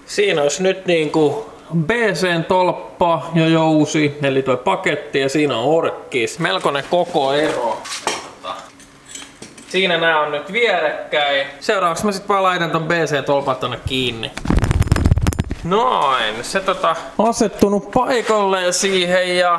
Siinä olisi nyt niinku BC-tolppa ja jousi, eli toi paketti ja siinä on orkkis. Melkoinen koko ero. Siinä nää on nyt vierekkäin. Seuraavaksi mä sit vaan laitan ton BC-tolpan tonne kiinni. Noin, se asettunut paikalle siihen ja...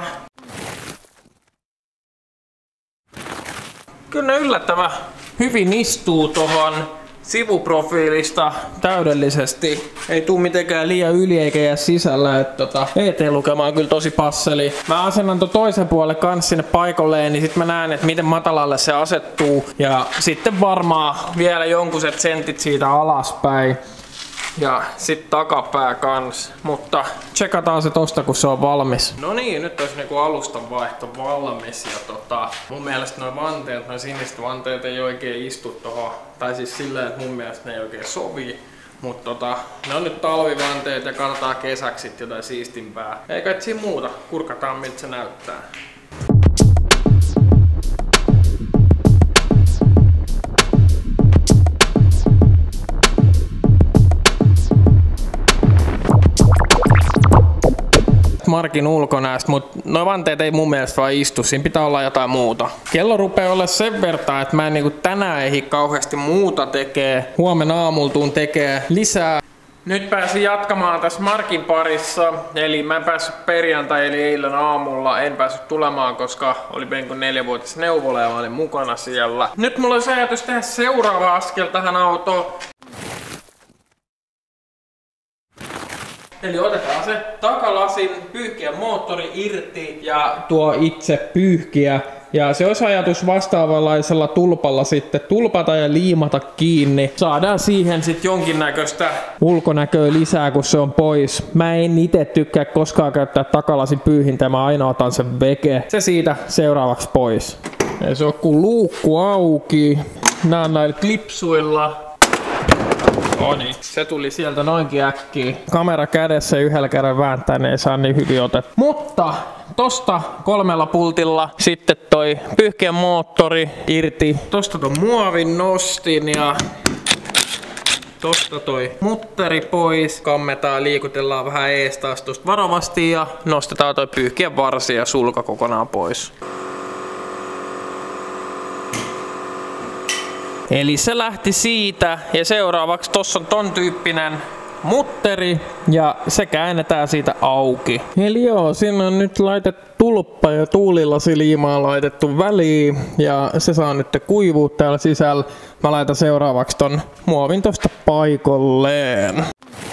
Kyllä ne yllättävän hyvin istuu tohon sivuprofiilista täydellisesti. Ei tuu mitenkään liian yli eikä jää sisällä, että ET-lukema on kyllä tosi passeli. Mä asennan toisen puolen kanssa sinne paikalleen, niin sit mä näen, että miten matalalle se asettuu. Ja sitten varmaan vielä jonkuset sentit siitä alaspäin. Ja sit takapää kans, mutta tsekataan se tosta kun se on valmis. No niin, nyt olisi niinku alustanvaihto valmis ja mun mielestä noi siniset vanteet ei oikein istu tohon. Tai siis silleen, että mun mielestä ne ei oikein sovi. Mutta ne on nyt talvivanteet ja katsotaan kesäksi sit jotain siistimpää. Eikä et siinä muuta, kurkataan miltä se näyttää. Markin ulkonäöstä, mutta nuo vanteet ei mun mielestä vaan istu, siinä pitää olla jotain muuta. Kello rupeaa olla sen verran, että mä en niinku tänään ehdi kauheasti muuta tekee. Huomenna aamulla tuun tekee lisää. Nyt pääsin jatkamaan tässä Markin parissa, eli mä en päässyt perjantai eli eilen aamulla, en päässyt tulemaan, koska oli Benkon 4-vuotias neuvola ja mä olin mukana siellä. Nyt mulla olisi ajatus tehdä seuraava askel tähän autoon. Eli otetaan se takalasin, pyyhkiä moottori irti ja tuo itse pyyhkiä. Ja se olisi ajatus vastaavanlaisella tulpalla sitten tulpata ja liimata kiinni. Saadaan siihen sitten jonkinnäköistä ulkonäköä lisää, kun se on pois. Mä en itse tykkää koskaan käyttää takalasin pyyhintää, mä aina otan sen veke. Se siitä seuraavaksi pois. Ei se ole kuin luukku auki. Nää on näillä klipsuilla. Niin. Se tuli sieltä noinkin äkkiä. Kamera kädessä yhdellä kerran vääntää, ne ei saa niin hyvin otet. Mutta tosta 3 pultilla sitten toi pyyhkeä moottori irti. Tosta ton muovin nostin ja tosta toi mutteri pois. Kammetaan, liikutellaan vähän ees taas tosta varovasti ja nostetaan toi pyyhkeä varsi ja sulka kokonaan pois. Eli se lähti siitä ja seuraavaksi tossa on ton tyyppinen mutteri ja se käännetään siitä auki. Eli joo, siinä on nyt laitettu tulppa ja tuulilasiliimaa laitettu väliin ja se saa nyt kuivua täällä sisällä. Mä laitan seuraavaksi ton muovin tosta paikalleen.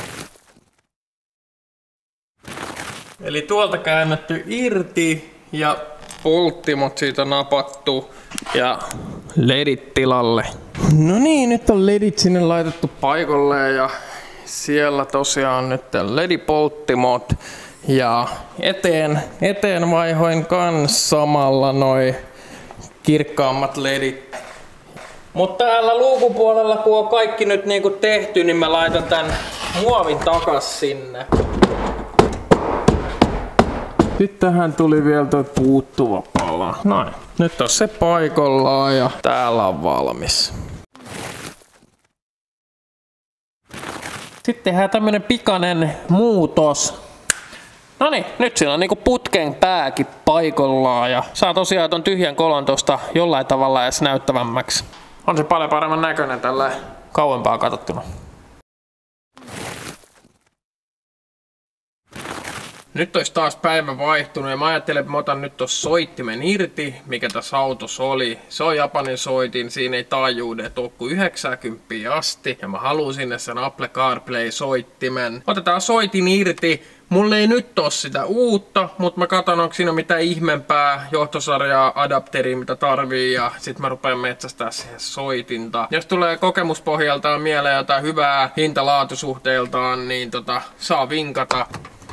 Eli tuolta käännetty irti ja polttimot siitä napattu ja ledit tilalle. No niin, nyt on ledit sinne laitettu paikalleen ja siellä tosiaan nyt ledipolttimot ja eteen vaihoin kans samalla noi kirkkaammat ledit. Mutta täällä luukupuolella kun on kaikki nyt niinku tehty, niin mä laitan tän muovin takas sinne. Sitten tähän tuli vielä toi puuttuva pala. Noin. Nyt on se paikallaan ja täällä on valmis. Sitten tehdään tämmönen pikainen muutos. Noniin, nyt siinä on niinku putken pääkin paikallaan ja saa tosiaan ton tyhjän kolon tosta jollain tavalla edes näyttävämmäksi. On se paljon paremman näköinen tällä kauempaa katsottuna. Nyt olisi taas päivä vaihtunut ja mä ajattelin, että mä otan nyt tuossa soittimen irti, mikä tässä autossa oli. Se on Japanin soitin, siinä ei taajuudet ole kuin 90 asti. Ja mä haluan sinne sen Apple CarPlay-soittimen. Otetaan soitin irti. Mulla ei nyt ole sitä uutta, mutta mä katson, onko siinä mitään ihmeempää johtosarjaa, adapteria, mitä tarvii. Ja sit mä rupean metsästää siihen soitinta. Jos tulee kokemuspohjaltaan mieleen jotain hyvää hinta-laatusuhteeltaan, niin saa vinkata.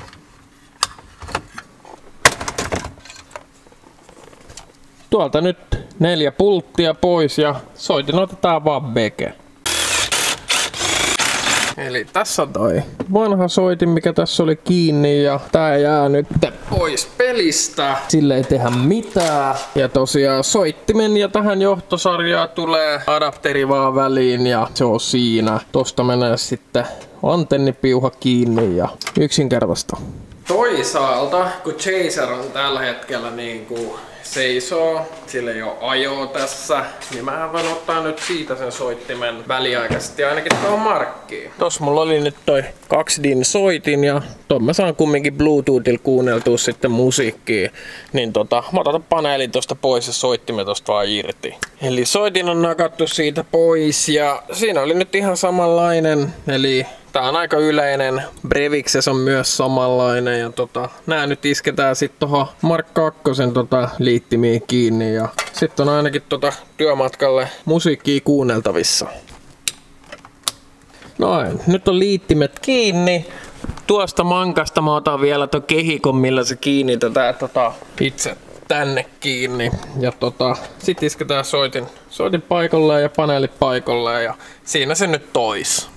Tuolta nyt 4 pulttia pois ja soitin otetaan vaan veke. Eli tässä on toi vanha soitin, mikä tässä oli kiinni ja tää jää nyt pois pelistä. Sille ei tehdä mitään. Ja tosiaan soittimen ja tähän johtosarjaan tulee adapteri vaan väliin ja se on siinä. Tosta menee sitten antennipiuha kiinni ja yksinkertaista. Toisaalta, kun Chaser on tällä hetkellä niinku seisoo, sillä ei oo ajoa tässä, niin mä voin ottaa nyt siitä sen soittimen väliaikaisesti ainakin tuohon markkiin. Tossa mulla oli nyt toi 2DIN soitin ja ton mä saan kumminkin Bluetoothilla kuunneltua sitten musiikkia. Niin mä otan paneelin tosta pois ja soittimen tosta vaan irti. Eli soitin on nakattu siitä pois ja siinä oli nyt ihan samanlainen, eli tää on aika yleinen, Brevixes on myös samanlainen ja nää nyt isketään sit tohon Mark 2 liittimiin kiinni ja sitten on ainakin työmatkalle musiikkia kuunneltavissa. Noin, nyt on liittimet kiinni. Tuosta mankasta mä otan vielä ton kehikon, millä se kiinnitetään itse tänne kiinni. Ja sit isketään soitin paikalleen ja paneelit paikalleen ja siinä se nyt tois.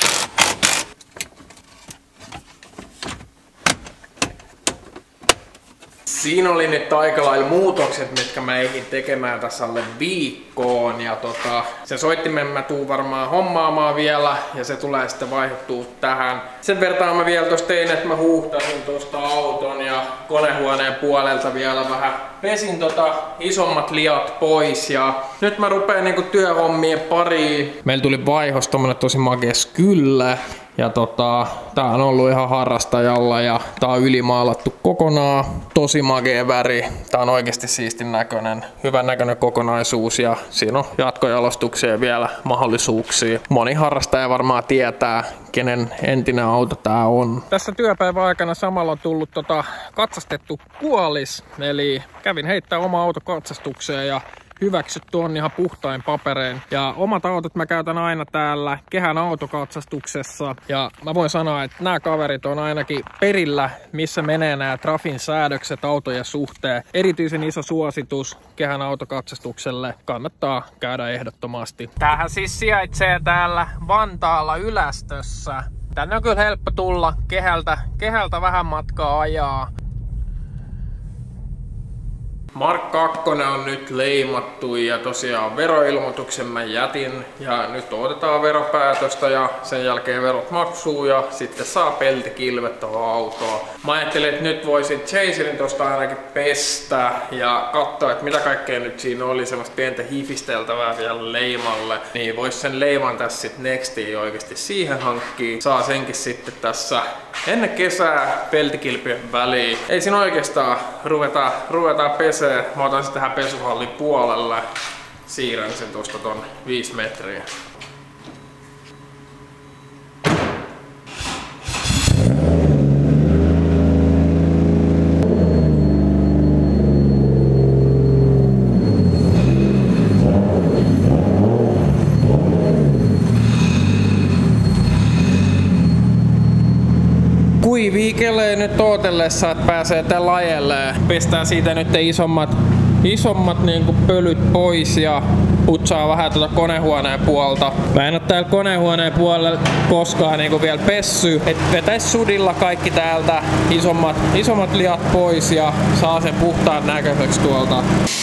Siinä oli nyt aika lailla muutokset, mitkä mä ehdin tekemään tässä alle viikkoon. Ja sen soittimen mä tuun varmaan hommaamaan vielä ja se tulee sitten vaihdettua tähän. Sen vertaan mä vielä tosta tein, että mä huuhtasin tosta auton ja konehuoneen puolelta vielä vähän pesin isommat liat pois. Ja nyt mä rupeen niinku työhommien pariin. Meillä tuli vaihos tommonen tosi makees kyllä. Ja tää on ollut ihan harrastajalla ja tää on ylimaalattu kokonaan. Tosi magee väri. Tää on oikeasti siistin näköinen, hyvän näköinen kokonaisuus ja siinä on jatkojalostukseen vielä mahdollisuuksia. Moni harrastaja varmaan tietää, kenen entinen auto tää on. Tässä työpäivän aikana samalla on tullut katsastettu puolis, eli kävin heittää oma auto katsastukseen ja hyväksytty on ihan puhtain paperein. Ja omat autot mä käytän aina täällä Kehän autokatsastuksessa. Ja mä voin sanoa, että nämä kaverit on ainakin perillä, missä menee nämä Trafin säädökset autojen suhteen. Erityisen iso suositus Kehän autokatsastukselle. Kannattaa käydä ehdottomasti. Tämähän siis sijaitsee täällä Vantaalla Ylästössä. Tänne on kyllä helppo tulla Keheltä vähän matkaa ajaa. Mark 2 on nyt leimattu ja tosiaan veroilmoituksen mä jätin ja nyt odotetaan veropäätöstä ja sen jälkeen verot maksuu ja sitten saa peltikilvet tuohon autoon. Mä ajattelin, että nyt voisin Chaserin tosta ainakin pestä ja katsoa, että mitä kaikkea nyt siinä oli, semmoista pientä hifisteltävää vielä leimalle. Niin vois sen leiman tässä sit Nextiin oikeasti siihen hankkia. Saa senkin sitten tässä ennen kesää peltikilpien väliin. Ei siinä oikeastaan ruvetaan pesee. Mä otan sitten tähän pesuhallin puolelle. Siirrän sen tuosta ton 5 metriä. Kuiviikelee nyt ootellessa, että pääsee tän lajelleen. Pestään siitä nyt isommat niinku pölyt pois ja putsaa vähän konehuoneen puolta. Mä en oo täällä konehuoneen puolella koskaan niinku vielä pessy. Et vetäis sudilla kaikki täältä isommat liat pois ja saa sen puhtaan näköiseksi tuolta.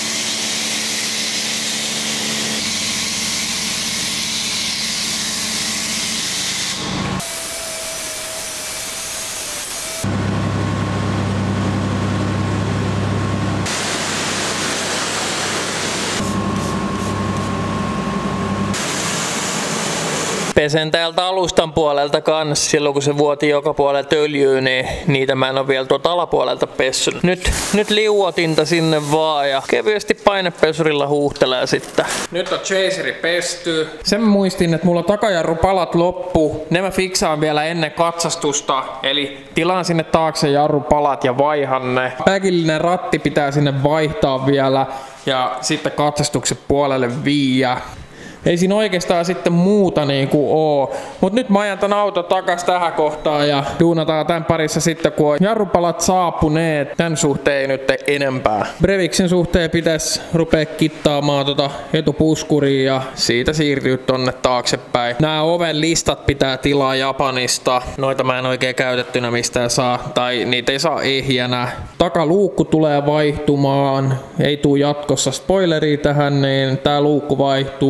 Pesen täältä alustan puolelta kans, silloin kun se vuoti joka puolelta öljyä, niin niitä mä en oo vielä tuolta alapuolelta pessyt. Nyt liuotinta sinne vaan ja kevyesti painepesurilla huuhtelee sitten. Nyt on Chaseri pesty. Sen muistin, että mulla takajarrupalat loppu. Ne mä fiksaan vielä ennen katsastusta, eli tilaan sinne taakse jarrupalat ja vaihan ne. Päkillinen ratti pitää sinne vaihtaa vielä ja sitten katsastuksen puolelle viiä. Ei siinä oikeastaan sitten muuta niinku oo. Mut nyt mä ajan tän auto takas tähän kohtaan ja duunataan tän parissa sitten kun on jarrupalat saapuneet. Tän suhteen ei nyt enempää. Brevixin suhteen pitäis rupea kittaamaan etupuskuria ja siitä siirtyy tonne taaksepäin. Nää oven listat pitää tilaa Japanista. Noita mä en oikein käytettynä mistään saa. Tai niitä ei saa ehjänä. Takaluukku tulee vaihtumaan. Ei tuu jatkossa spoileria tähän, niin tää luukku vaihtuu.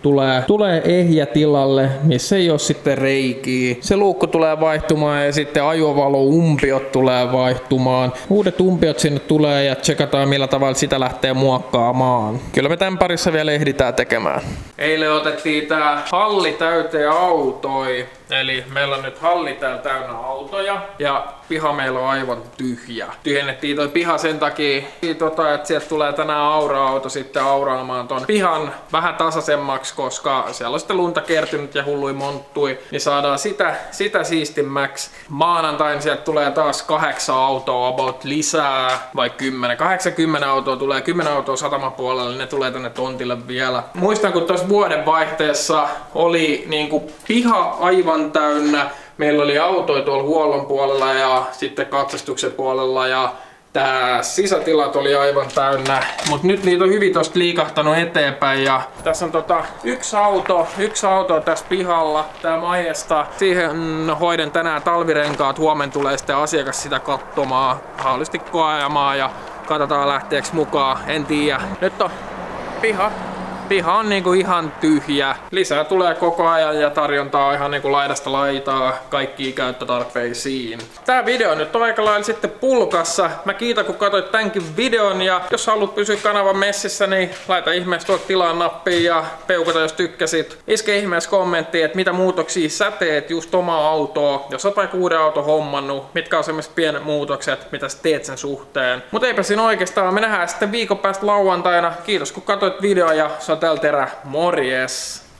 tulee ehjä tilalle, missä ei ole sitten reikiä. Se luukku tulee vaihtumaan ja sitten ajovaloumpiot tulee vaihtumaan. Uudet umpiot sinne tulee ja tsekataan millä tavalla sitä lähtee muokkaamaan. Kyllä me tämän parissa vielä ehditään tekemään. Eilen otettiin tää halli täyteen autoi. Eli meillä on nyt halli täällä täynnä autoja ja piha meillä on aivan tyhjä. Tyhjennettiin toi piha sen takia, että sieltä tulee tänään aura-auto sitten auraamaan ton pihan vähän tasaisemmaksi, koska siellä on sitten lunta kertynyt ja hullui monttui, niin saadaan sitä siistimmäksi. Maanantaina sieltä tulee taas 8 autoa about lisää, vai 10. 80 autoa tulee, 10 autoa satamapuolelle, niin ne tulee tänne tontille vielä. Muistan, kun tuossa vuodenvaihteessa oli niinku piha aivan täynnä. Meillä oli autoja tuolla huollon puolella ja sitten katsastuksen puolella ja tää sisätilat oli aivan täynnä. Mut nyt niitä on hyvin tosta liikahtanut eteenpäin ja tässä on yksi auto tässä pihalla. Tää Majesta. Siihen hoiden tänään talvirenkaat. Huomenna tulee sitten asiakas sitä katsomaan. Mahdollisesti koeajamaan ja katsotaan lähteekö mukaan. En tiedä. Nyt on piha on niinku ihan tyhjä. Lisää tulee koko ajan ja tarjontaa on ihan niinku laidasta laitaa kaikkiin käyttötarpeisiin. Tää video nyt on aika lailla sitten pulkassa. Mä kiitän kun katsoit tämänkin videon ja jos haluat pysyä kanavan messissä, niin laita ihmeessä tuolta tilaa nappiin ja peukata jos tykkäsit. Iske ihmeessä kommenttiin, että mitä muutoksia sä teet just omaa autoa. Jos oot vaikka uuden auto hommannut, mitkä on semmoiset pienet muutokset, mitä sä teet sen suhteen. Mut eipä siinä oikeastaan. Me nähdään sitten viikon päästä lauantaina. Kiitos kun katsoit videoa ja täällä terä, morjes!